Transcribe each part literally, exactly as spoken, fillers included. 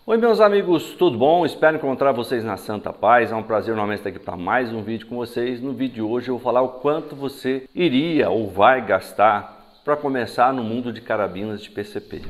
Oi meus amigos, tudo bom? Espero encontrar vocês na Santa Paz. É um prazer novamente estar aqui para mais um vídeo com vocês. No vídeo de hoje eu vou falar o quanto você iria ou vai gastar para começar no mundo de carabinas de P C P.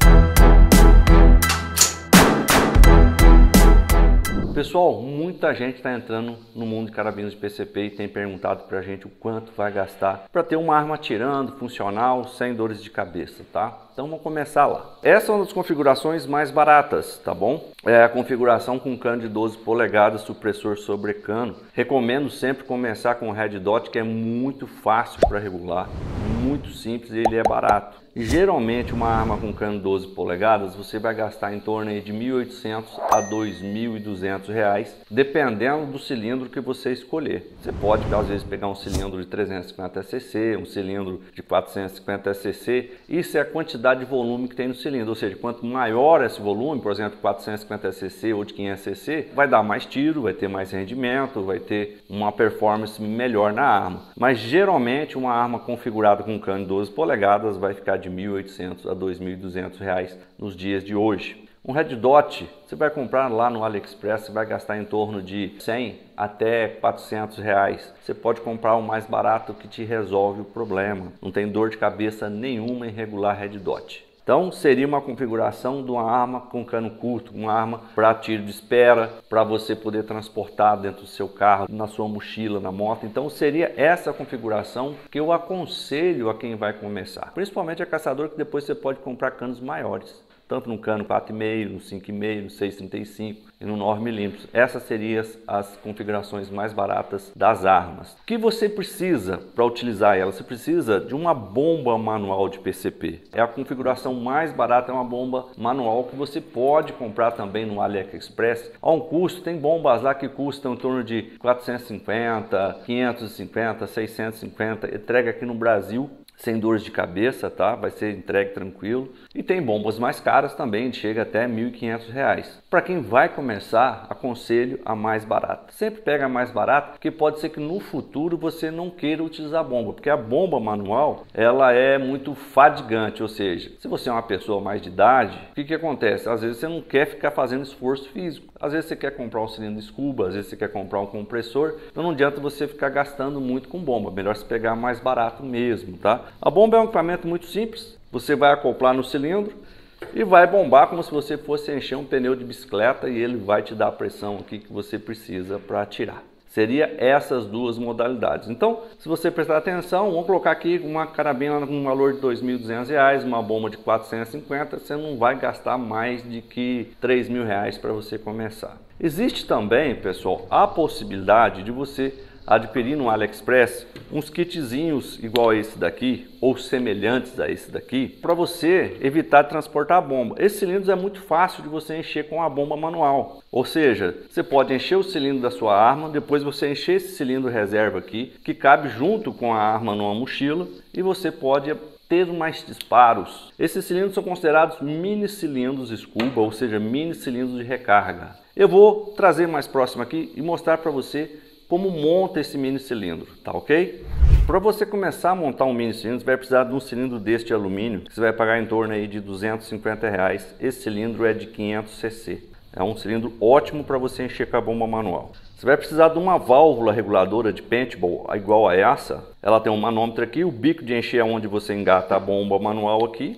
Pessoal, muita gente está entrando no mundo de carabinas de P C P e tem perguntado para a gente o quanto vai gastar para ter uma arma atirando, funcional, sem dores de cabeça, tá? Então vamos começar lá. Essa é uma das configurações mais baratas, tá bom? É a configuração com cano de doze polegadas, supressor sobre cano. Recomendo sempre começar com o Red Dot, que é muito fácil para regular, muito simples e ele é barato. E geralmente uma arma com cano de doze polegadas você vai gastar em torno de mil e oitocentos a dois mil e duzentos reais, dependendo do cilindro que você escolher. Você pode às vezes pegar um cilindro de trezentos e cinquenta cc, um cilindro de quatrocentos e cinquenta cc. Isso é a quantidade de volume que tem no cilindro, ou seja, quanto maior esse volume, por exemplo, quatrocentos e cinquenta cc ou de quinhentos cc, vai dar mais tiro, vai ter mais rendimento, vai ter uma performance melhor na arma. Mas geralmente uma arma configurada com cano de doze polegadas vai ficar de mil e oitocentos a dois mil e duzentos reais nos dias de hoje. Um Red Dot você vai comprar lá no AliExpress, você vai gastar em torno de cem até quatrocentos reais. Você pode comprar o mais barato que te resolve o problema. Não tem dor de cabeça nenhuma em regular Red Dot. Então seria uma configuração de uma arma com cano curto, uma arma para tiro de espera, para você poder transportar dentro do seu carro, na sua mochila, na moto. Então seria essa configuração que eu aconselho a quem vai começar. Principalmente a caçador, que depois você pode comprar canos maiores. Tanto no cano quatro vírgula cinco, no cinco vírgula cinco, no seis vírgula trinta e cinco e no nove milímetros. Essas seriam as configurações mais baratas das armas. O que você precisa para utilizar ela? Você precisa de uma bomba manual de P C P. É a configuração mais barata, é uma bomba manual que você pode comprar também no AliExpress. A um custo, tem bombas lá que custam em torno de quatrocentos e cinquenta, quinhentos e cinquenta, seiscentos e cinquenta. Entrega aqui no Brasil sem dores de cabeça, tá? Vai ser entregue tranquilo. E tem bombas mais caras também, chega até mil e quinhentos reais. Para quem vai começar, aconselho a mais barata. Sempre pega a mais barata, porque pode ser que no futuro você não queira utilizar a bomba, porque a bomba manual, ela é muito fadigante, ou seja, se você é uma pessoa mais de idade, o que que acontece? Às vezes você não quer ficar fazendo esforço físico. Às vezes você quer comprar um cilindro scuba, às vezes você quer comprar um compressor, então não adianta você ficar gastando muito com bomba, melhor se pegar mais barato mesmo, tá? A bomba é um equipamento muito simples, você vai acoplar no cilindro e vai bombar como se você fosse encher um pneu de bicicleta e ele vai te dar a pressão aqui que você precisa para atirar. Seria essas duas modalidades. Então, se você prestar atenção, vamos colocar aqui uma carabina com um valor de dois mil e duzentos reais, uma bomba de quatrocentos e cinquenta, você não vai gastar mais de que três mil reais para você começar. Existe também, pessoal, a possibilidade de você adquirir no AliExpress uns kitzinhos igual a esse daqui ou semelhantes a esse daqui para você evitar de transportar a bomba. Esses cilindros é muito fácil de você encher com a bomba manual, ou seja, você pode encher o cilindro da sua arma, depois você encher esse cilindro reserva aqui que cabe junto com a arma numa mochila e você pode ter mais disparos. Esses cilindros são considerados mini cilindros scuba, ou seja, mini cilindros de recarga. Eu vou trazer mais próximo aqui e mostrar para você como monta esse mini cilindro, tá ok? Para você começar a montar um mini cilindro, você vai precisar de um cilindro deste de alumínio, que você vai pagar em torno aí de duzentos e cinquenta reais. Esse cilindro é de quinhentos cc. É um cilindro ótimo para você encher com a bomba manual. Você vai precisar de uma válvula reguladora de paintball igual a essa. Ela tem um manômetro aqui, o bico de encher é onde você engata a bomba manual aqui,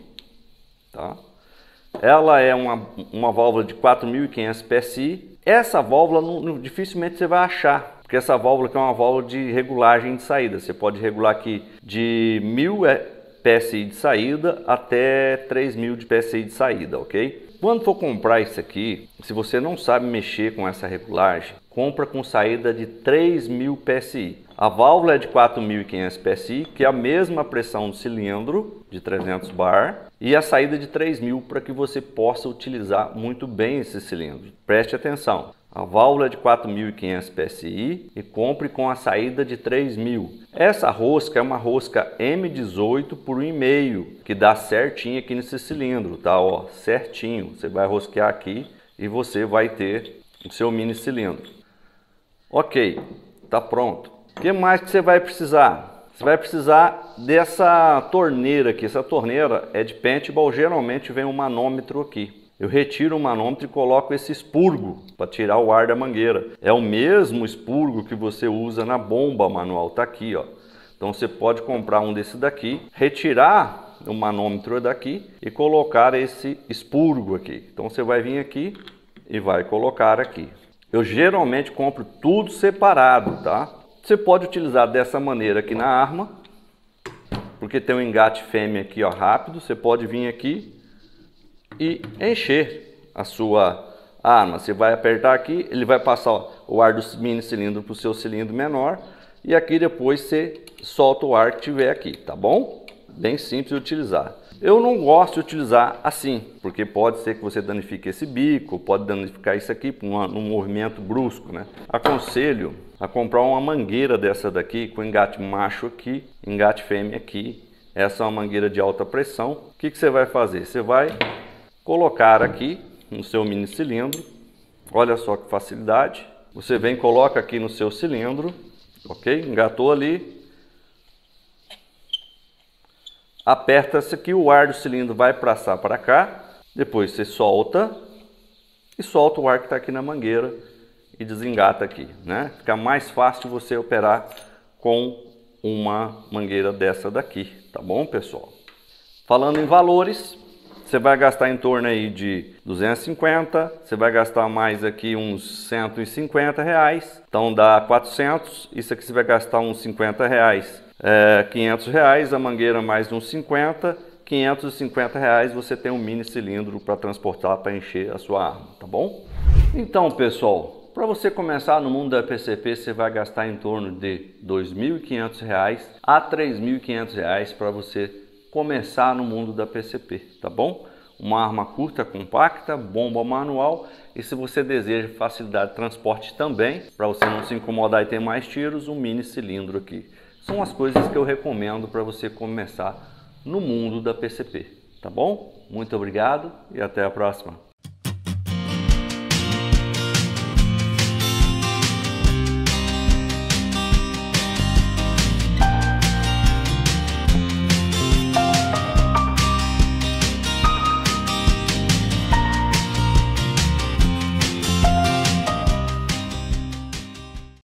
tá? Ela é uma, uma válvula de quatro mil e quinhentos P S I. Essa válvula não, não, dificilmente você vai achar, porque essa válvula aqui é uma válvula de regulagem de saída. Você pode regular aqui de mil P S I de saída até três mil de P S I de saída, ok? Quando for comprar isso aqui, se você não sabe mexer com essa regulagem, compra com saída de três mil P S I. A válvula é de quatro mil e quinhentos P S I, que é a mesma pressão do cilindro de trezentos bar, e a saída de três mil para que você possa utilizar muito bem esse cilindro. Preste atenção. A válvula é de quatro mil e quinhentos P S I e compre com a saída de três mil. Essa rosca é uma rosca M dezoito por um e meio, que dá certinho aqui nesse cilindro, tá? Ó, certinho. Você vai rosquear aqui e você vai ter o seu mini cilindro. Ok, tá pronto. O que mais que você vai precisar? Você vai precisar dessa torneira aqui. Essa torneira é de paintball, geralmente vem um manômetro aqui. eu retiro o manômetro e coloco esse expurgo para tirar o ar da mangueira. É o mesmo expurgo que você usa na bomba manual, tá aqui, ó. Então você pode comprar um desse daqui, retirar o manômetro daqui e colocar esse expurgo aqui. Então você vai vir aqui e vai colocar aqui. Eu geralmente compro tudo separado, tá? Você pode utilizar dessa maneira aqui na arma, porque tem um engate fêmea aqui, ó, rápido. Você pode vir aqui e encher a sua arma. Você vai apertar aqui, ele vai passar o ar do mini cilindro para o seu cilindro menor e aqui depois você solta o ar que tiver aqui, tá bom? Bem simples de utilizar. Eu não gosto de utilizar assim, porque pode ser que você danifique esse bico, pode danificar isso aqui num movimento brusco, né? Aconselho a comprar uma mangueira dessa daqui com engate macho aqui, engate fêmea aqui. Essa é uma mangueira de alta pressão. O que que você vai fazer? Você vai colocar aqui no seu mini cilindro, olha só que facilidade, você vem, coloca aqui no seu cilindro, ok? Engatou ali, aperta esse aqui, o ar do cilindro vai passar para cá, depois você solta e solta o ar que está aqui na mangueira e desengata aqui, né? Fica mais fácil você operar com uma mangueira dessa daqui, tá bom, pessoal? Falando em valores, você vai gastar em torno aí de duzentos e cinquenta, você vai gastar mais aqui uns cento e cinquenta reais, então dá quatrocentos, isso aqui você vai gastar uns cinquenta reais, é, quinhentos reais, a mangueira mais uns cinquenta, quinhentos e cinquenta reais você tem um mini cilindro para transportar, para encher a sua arma, tá bom? Então, pessoal, para você começar no mundo da P C P, você vai gastar em torno de dois mil e quinhentos reais a três mil e quinhentos reais para você começar no mundo da P C P, tá bom? Uma arma curta, compacta, bomba manual, e se você deseja facilidade de transporte também, para você não se incomodar e ter mais tiros, um mini cilindro aqui. São as coisas que eu recomendo para você começar no mundo da P C P, tá bom? Muito obrigado e até a próxima.